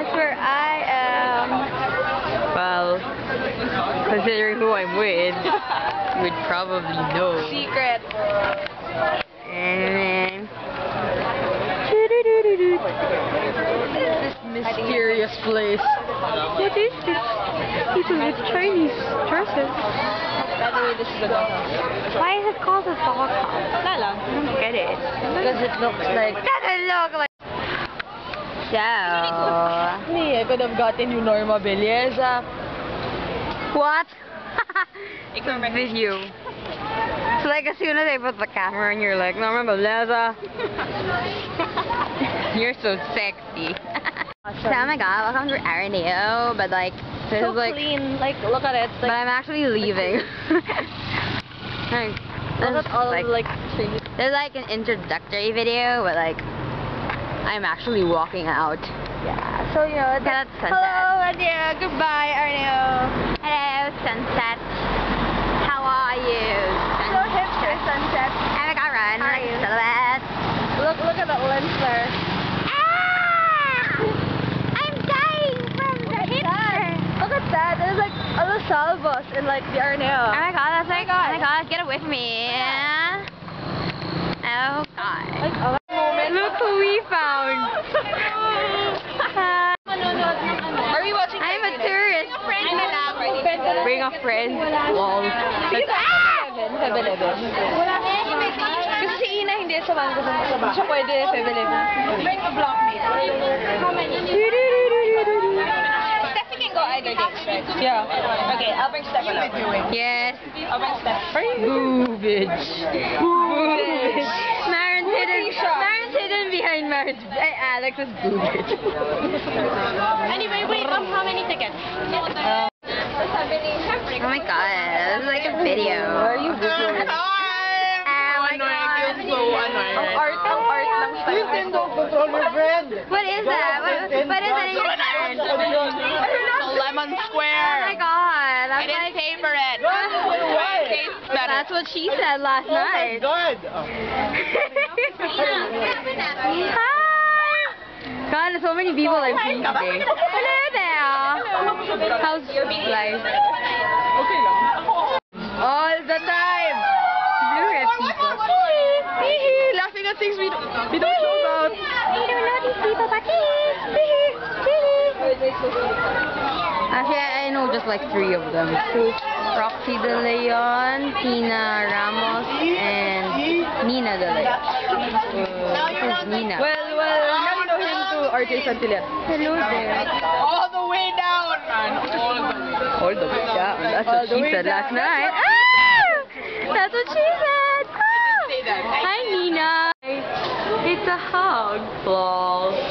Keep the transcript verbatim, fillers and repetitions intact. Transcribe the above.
Guess where I am? Well, considering who I'm with, you would probably know. Secret. And this mysterious place. What is this? People with Chinese dresses. By the way, this is a doghouse. Why is it called a doghouse? Wala lang. I don't get it. Because it looks like... Doesn't look like. So. Me, I could have gotten you Norma Belleza. What? Video. So like as soon as I put the camera in, you're like, no, remember Leza. You're so sexy. So, oh my god, welcome to Araneo, but like, this So is like, clean, like look at it. but Like, I'm actually leaving. Like, look at all like, the like trees. there's like an introductory video, but like, I'm actually walking out. Yeah, so you know, That's sunset. hello, Araneo, goodbye, Araneo. Hello, sunset. How are you? So hipster sunset. Oh my god, run. How are Like you? silhouette. Look, look at that lens flare. Ah! I'm dying from the hipster. Look at that. There's like a little salvos in like the Oh Araneo. my god, that's like, God. oh my god, get away from me. Oh god. Like a moment. Look who we found. Hi. Are we watching? I'm a tourist. Bring a friend. Lol. Like, seven eleven. Kasi si Ina hindi sa bangko sa Hindi siya pwede seven eleven. Bring a blockmate. How many? Steffi can go either days, right? Yeah. Okay, I'll bring Steffi along. yes. I'll bring Steffi. Boobage. Boobage. Maren's hidden, Tisha. Maren's hidden behind Maren's. Ay, Alex's boobage. Anyway, wait, um, how many tickets? Uh, Oh my god, this is like a video. Where are you videoing? Oh my god. Ang art, ang art lang tayo. Nintendo, control your friend. What is that? What, what is that in your hand? Lemon Square. Oh my god, that's I didn't like... pay for it. Why? Tastes better. That's what she said last Oh my night. God. Hi! God, so many people I'm seeing today. Hello there! How's your life? Okay lang. All the time! Look at people. Hee-hee, laughing at things we don't, we don't know about. We don't know these people, but actually, I know just like three of them. Roxy De Leon, Tina Ramos, and Nina De Leon. Uh, this is Nina. Well, well, now you know him to R J Santillan. Hello there. All the way down, man. All the way. Hold the way down. That's All what the she way said down. last night. Ah! That's what she said. Ah! say that. Hi, Nina. It's a hug. Lol.